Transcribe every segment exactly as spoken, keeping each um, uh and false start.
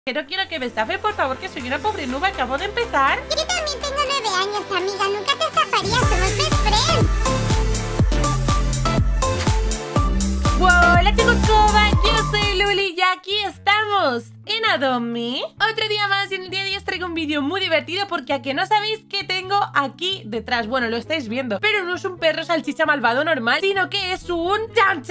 Que no quiero que me estafe, por favor, que soy una pobre nube, acabo de empezar. Yo también tengo nueve años, amiga, nunca te estafaría, somos best friends. Hola chicos, ¿cómo va? Yo soy Luli y aquí estamos en Adomi. Otro día más y en el día de hoy os traigo un vídeo muy divertido porque a que no sabéis qué tengo aquí detrás. Bueno, lo estáis viendo, pero no es un perro salchicha malvado normal, sino que es un... ¡Chan,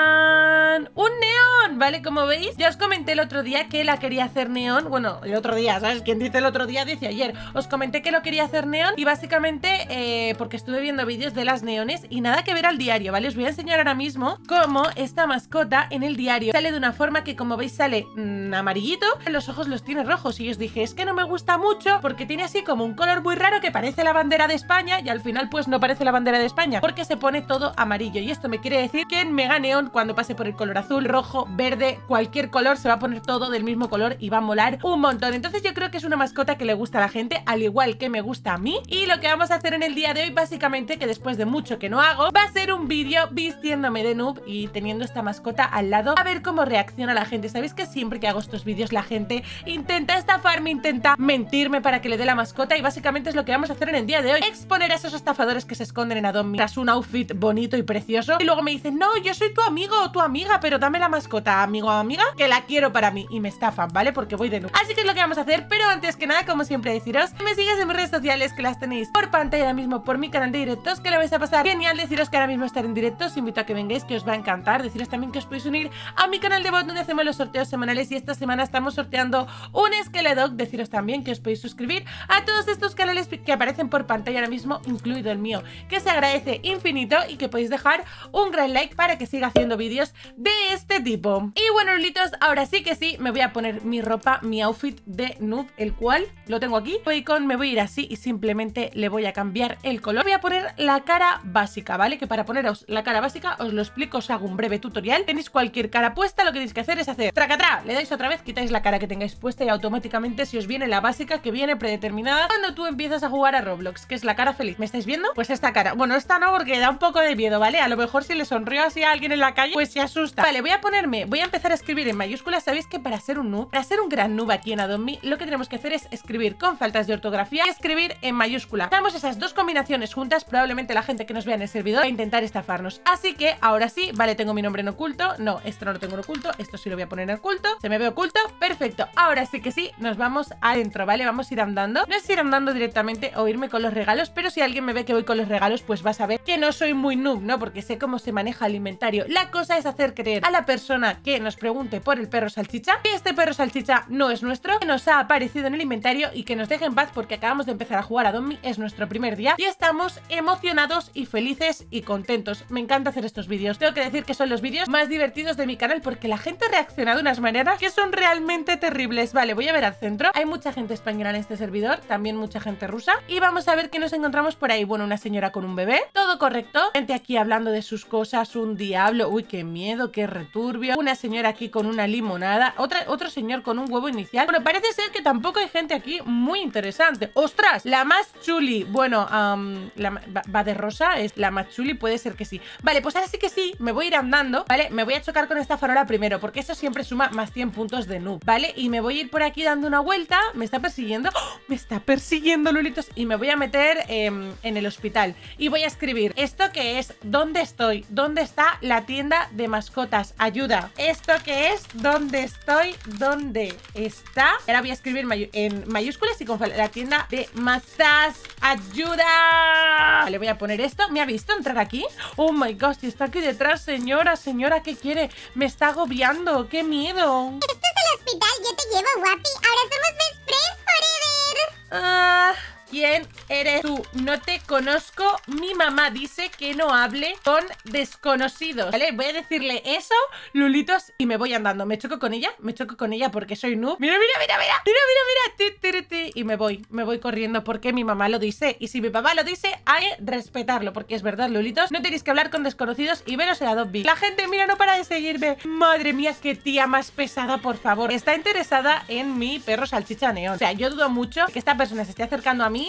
chan! ¡Un neón! ¿Vale? Como veis, ya os comenté el otro día que la quería hacer neón. Bueno, el otro día, ¿sabes? Quien dice el otro día dice ayer. Os comenté que lo quería hacer neón y básicamente eh, porque estuve viendo vídeos de las neones y nada que ver al diario, ¿vale? Os voy a enseñar ahora mismo cómo esta mascota en el diario sale de una forma que, como veis, sale mmm, amarillito, los ojos los tiene rojos y os dije, es que no me gusta mucho porque tiene así como un color muy raro que parece la bandera de España y al final pues no parece la bandera de España porque se pone todo amarillo y esto me quiere decir que en Mega Neón cuando pase por el color azul, rojo, verde, cualquier color se va a poner todo del mismo color y va a molar un montón. Entonces yo creo que es una mascota que le gusta a la gente, al igual que me gusta a mí, y lo que vamos a hacer en el día de hoy básicamente, que después de mucho que no hago, va a ser un vídeo vistiéndome de noob y teniendo esta mascota al lado a ver cómo reacciona la gente. Sabéis que siempre que hago estos vídeos la gente intenta estafarme, intenta mentirme para que le dé la mascota y básicamente es lo que vamos a hacer en el día de hoy, exponer a esos estafadores que se esconden en Adomi tras un outfit bonito y precioso y luego me dicen, no, yo soy tu amigo o tu amiga, pero dame la mascota, amigo o amiga, que la quiero para mí, y me estafan, ¿vale? Porque voy de noob. Así que es lo que vamos a hacer, pero antes que nada, como siempre, deciros que me sigas en mis redes sociales, que las tenéis por pantalla ahora mismo, por mi canal de directos, que lo vais a pasar genial. Deciros que ahora mismo estar en directo, os invito a que vengáis, que os va a encantar. Deciros también que os podéis unir a mi canal de bot donde hacemos los sorteos semanales y esta semana estamos sorteando un Skeleton. Deciros también que os podéis suscribir a todos estos canales que aparecen por pantalla ahora mismo, incluido el mío, que se agradece infinito, y que podéis dejar un gran like para que siga haciendo vídeos de este tipo. Y bueno, Lulitos, ahora sí que sí, me voy a poner mi ropa, mi outfit de noob, el cual lo tengo aquí. Voy con, me voy a ir así y simplemente le voy a cambiar el color. Voy a poner la cara básica, ¿vale? Que para poneros la cara básica os lo explico, os hago un breve tutorial. Tenéis cualquier cara puesta, lo que tenéis que hacer es hacer tracatrá, le dais otra vez, quitáis la cara que tengáis puesta y automáticamente si os viene la básica que viene predeterminada cuando tú empiezas a jugar a Roblox, que es la cara feliz. ¿Me estáis viendo? Pues esta cara. Bueno, esta no, porque da un poco de miedo, ¿vale? A lo mejor si le sonrío así a alguien en la calle, pues se asusta. Vale, voy a ponerme, voy a empezar a escribir en mayúsculas. Sabéis que para ser un noob, para ser un gran noob aquí en Adomi, lo que tenemos que hacer es escribir con faltas de ortografía y escribir en mayúscula. Hagamos esas dos combinaciones juntas, probablemente la gente que nos vea en el servidor va a intentar estafarnos. Así que ahora sí, vale, tengo mi nombre en oculto. No, esto no lo tengo en oculto, esto sí lo voy a poner en oculto. Se me ve oculto, perfecto. Ahora sí que sí, nos vamos adentro, ¿vale? Vamos a ir andando. No es ir andando directamente o irme con los regalos, pero si alguien me ve que voy con los regalos, pues va a saber que no soy muy noob, ¿no? Porque sé cómo se maneja el inventario. La cosa es hacer creer a la persona que nos pregunte por el perro salchicha que este perro salchicha no es nuestro, que nos ha aparecido en el inventario y que nos deje en paz porque acabamos de empezar a jugar a Adomi, es nuestro primer día y estamos emocionados y felices y contentos. Me encanta hacer estos vídeos. Tengo que decir que son los vídeos más divertidos de mi canal porque la gente reacciona de unas maneras que son realmente terribles. Vale, voy a ver al centro. Hay mucha gente española en este servidor, también mucha gente rusa y vamos a ver qué nos encontramos por ahí. Bueno, una señora con un bebé, todo correcto. Gente aquí hablando de sus cosas, un diablo, uy, qué miedo, qué returbio. Una señora aquí con una limonada, otra, otro señor con un huevo inicial. Bueno, parece ser que tampoco hay gente aquí muy interesante. ¡Ostras! La más chuli. Bueno, um, la, va, va de rosa, es la más chuli, puede ser que sí. Vale, pues ahora sí que sí, me voy a ir andando, ¿vale? Me voy a chocar con esta farola primero, porque eso siempre suma más cien puntos de noob, ¿vale? Y me voy a ir por aquí dando una vuelta. Me está persiguiendo. ¡Oh! Me está persiguiendo, Lulitos. Y me voy a meter eh, en el hospital. Y voy a escribir, ¿esto qué es? ¿Dónde estoy? ¿Dónde está la tienda de mascotas? Ayuda. ¿Esto qué es? ¿Dónde estoy? ¿Dónde está? Ahora voy a escribir mayu en mayúsculas y con la tienda de mascotas. ¡Ayuda! Vale, voy a poner esto. ¿Me ha visto entrar aquí? Oh my gosh, está aquí detrás, señora. Señora, ¿qué quiere? Me está agobiando. ¡Qué miedo! Esto es el hospital, yo te llevo, guapi. Ahora somos best friends forever. Ah... ¿Quién eres tú? No te conozco. Mi mamá dice que no hable con desconocidos, ¿vale? Voy a decirle eso, Lulitos, y me voy andando. Me choco con ella, me choco con ella porque soy noob. Mira, mira, mira, mira, mira, mira, mira. Ti, ti, ti. Y me voy, me voy corriendo porque mi mamá lo dice. Y si mi papá lo dice, hay que respetarlo, porque es verdad, Lulitos. No tenéis que hablar con desconocidos y veros en Adobe. La gente, mira, no para de seguirme. Madre mía, qué tía más pesada, por favor. Está interesada en mi perro salchicha neón. O sea, yo dudo mucho que esta persona se esté acercando a mí porque le encanta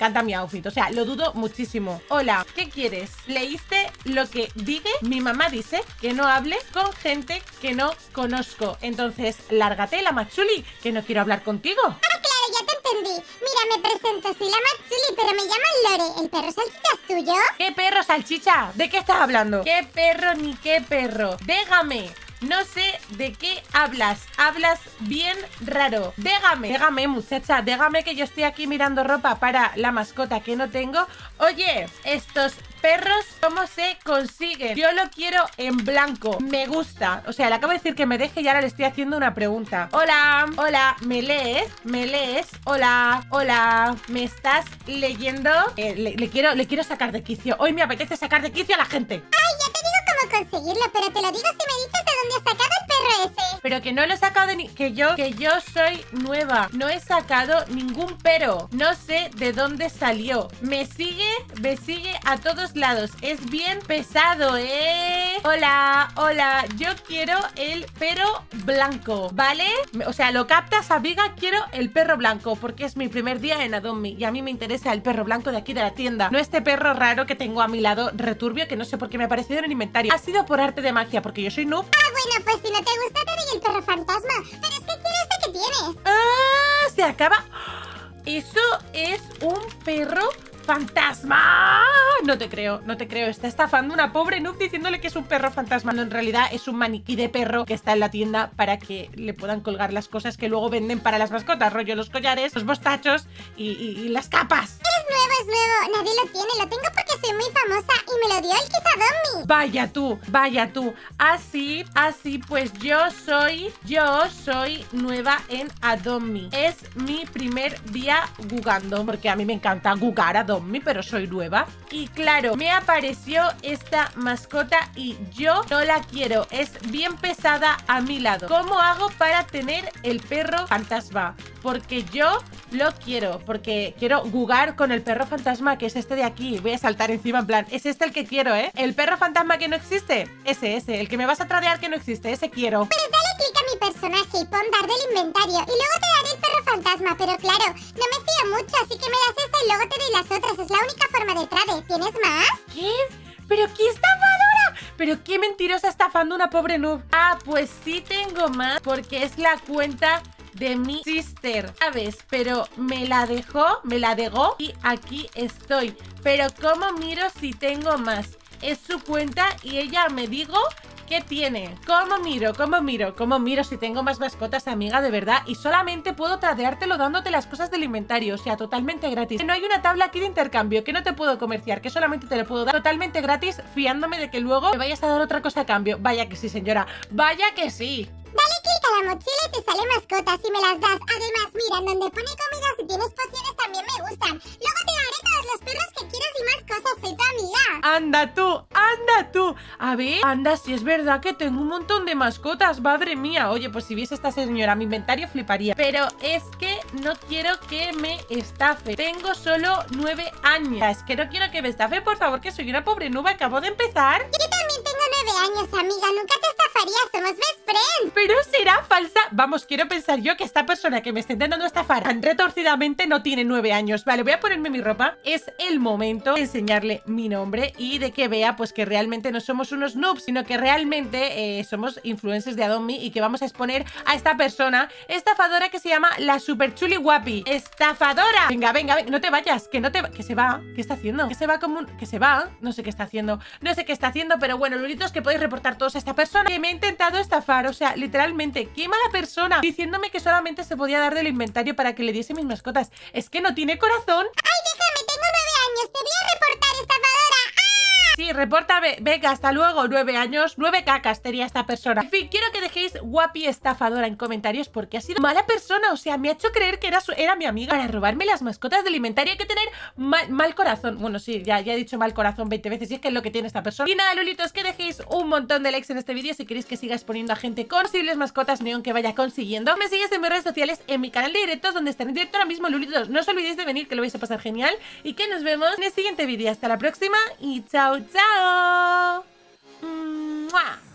encanta mi outfit, o sea, lo dudo muchísimo. Hola, ¿qué quieres? ¿Leíste lo que dije? Mi mamá dice que no hable con gente que no conozco. Entonces, lárgate, la Machuli, que no quiero hablar contigo. Ah, claro, ya te entendí. Mira, me presento, soy la Machuli, pero me llaman Lore. ¿El perro salchicha es tuyo? ¿Qué perro, salchicha? ¿De qué estás hablando? ¿Qué perro ni qué perro? Déjame. No sé de qué hablas. Hablas bien raro. Déjame, déjame, muchacha. Déjame, que yo estoy aquí mirando ropa para la mascota que no tengo. Oye, estos perros, ¿cómo se consiguen? Yo lo quiero en blanco. Me gusta. O sea, le acabo de decir que me deje y ahora le estoy haciendo una pregunta. Hola, hola, ¿me lees? ¿Me lees? Hola, hola, ¿me estás leyendo? Eh, le, le quiero, le quiero sacar de quicio. Hoy me apetece sacar de quicio a la gente. Ay, ya te digo cómo conseguirlo, pero te lo digo si me dices de dónde has sacado el perro ese. Pero que no lo he sacado de ni... Que yo, que yo soy nueva. No he sacado ningún pero. No sé de dónde salió. Me sigue, me sigue a todos lados. Es bien pesado, ¿eh? Hola, hola. Yo quiero el perro blanco, ¿vale? O sea, lo captas, amiga. Quiero el perro blanco porque es mi primer día en Adomi y a mí me interesa el perro blanco de aquí de la tienda. No este perro raro que tengo a mi lado, returbio, que no sé por qué me ha aparecido en el inventario. Ha sido por arte de magia porque yo soy noob. Ah, bueno, pues si no te gusta te digo el perro fantasma. Pero es que quiero este que tienes. ¡Ah! Se acaba. Eso es un perro fantasma. No te creo, no te creo. Está estafando una pobre noob diciéndole que es un perro fantasma. No, en realidad es un maniquí de perro que está en la tienda para que le puedan colgar las cosas que luego venden para las mascotas, rollo los collares, los mostachos y, y, y las capas. Es nuevo, es nuevo. Nadie lo tiene. Lo tengo porque soy muy famosa y me lo dio el Kizadomi. Vaya tú, vaya tú. Así, así pues yo soy, yo soy nueva en Adomi. Es mi primer día jugando porque a mí me encanta jugar a Adomi, pero soy nueva. Y claro, me apareció esta mascota y yo no la quiero. Es bien pesada a mi lado. ¿Cómo hago para tener el perro fantasma? Porque yo lo quiero, porque quiero jugar con el perro fantasma, que es este de aquí. Voy a saltar encima en plan, es este el que quiero, ¿eh? El perro fantasma que no existe, ese, ese. El que me vas a tradear que no existe, ese quiero. Pues dale clic a mi personaje y pon dar del inventario y luego te daré el perro fantasma. Pero claro, no me fío mucho, así que me das esta y luego te doy las otras. Es la única forma de trade. ¿Tienes más? ¿Qué? ¿Pero qué estafadora? ¿Pero qué mentirosa estafando una pobre noob? Ah, pues sí tengo más, porque es la cuenta de mi sister, ¿sabes? Pero me la dejó, me la dejó y aquí estoy. Pero ¿cómo miro si tengo más? Es su cuenta y ella me dijo ¿qué tiene? ¿Cómo miro? ¿Cómo miro? ¿Cómo miro si tengo más mascotas, amiga? De verdad. Y solamente puedo tradeártelo dándote las cosas del inventario. O sea, totalmente gratis. No hay una tabla aquí de intercambio que no te puedo comerciar, que solamente te lo puedo dar totalmente gratis, fiándome de que luego me vayas a dar otra cosa a cambio. Vaya que sí, señora. Vaya que sí. Dale clic a la mochila y te sale mascotas y me las das. Además, mira, en donde pone comida, si tienes pociones también me gustan. Luego te daré todos los perros que quieras y más cosas. Soy tu amiga. Anda tú, anda tú. A ver, anda, si es verdad que tengo un montón de mascotas. Madre mía. Oye, pues si viese esta señora mi inventario fliparía. Pero es que no quiero que me estafe. Tengo solo nueve años. Es que no quiero que me estafe, por favor, que soy una pobre nube. Acabo de empezar. Yo también tengo nueve años, amiga. Nunca te estafaría. Somos best friends. Pero será falsa. Vamos, quiero pensar yo que esta persona que me está intentando estafar tan retorcidamente no tiene nueve años. Vale, voy a ponerme mi ropa. Es el momento de enseñarle mi nombre y de que vea pues que realmente no somos unos noobs, sino que realmente eh, somos influencers de Adomi y que vamos a exponer a esta persona estafadora que se llama la Super Chuli Guapi. ¡Estafadora! Venga, venga, venga, no te vayas, que no te... que se va. ¿Qué está haciendo? Que se va como un... que se va. No sé qué está haciendo. No sé qué está haciendo, pero bueno, lulitos, que podéis reportar todos a esta persona que me ha intentado estafar. O sea, literalmente, qué mala persona, diciéndome que solamente se podía dar del inventario para que le diese mis mascotas. Es que no tiene corazón. ¡Ay, déjame! Tengo nueve años. Te voy a reportar, estafadora. ¡Ah! Sí, repórtame. Venga, hasta luego. Nueve años, nueve cacas tenía esta persona. En fin, quiero que dejéis guapi estafadora en comentarios porque ha sido mala persona. O sea, me ha hecho creer que era, su, era mi amiga para robarme las mascotas del inventario. Hay que tener mal, mal corazón. Bueno, sí, ya, ya he dicho mal corazón veinte veces y es que es lo que tiene esta persona. Y nada, lulitos, que dejéis un montón de likes en este vídeo si queréis que siga exponiendo a gente con posibles mascotas neón que vaya consiguiendo. Me sigues en mis redes sociales, en mi canal de directos donde estaré en directo ahora mismo, lulitos. No os olvidéis de venir, que lo vais a pasar genial. Y que nos vemos en el siguiente vídeo. Hasta la próxima y chao, chao. ¡Mua!